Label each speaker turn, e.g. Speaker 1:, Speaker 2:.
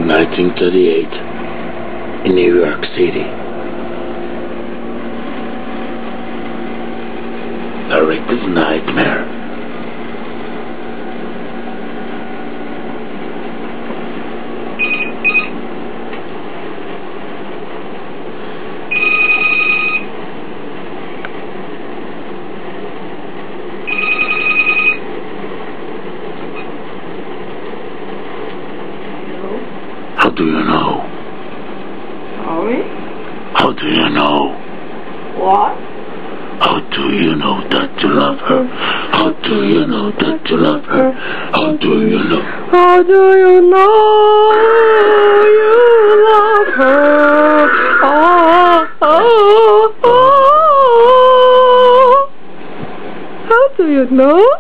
Speaker 1: 1938 in New York City. Larica'S Nightmare. How do you know?
Speaker 2: Sorry?
Speaker 1: How do you know?
Speaker 2: What?
Speaker 1: How do you know that you love her? How do you know that you love her? How do you know?
Speaker 2: How do you know you love her? Oh, oh, oh. How do you know?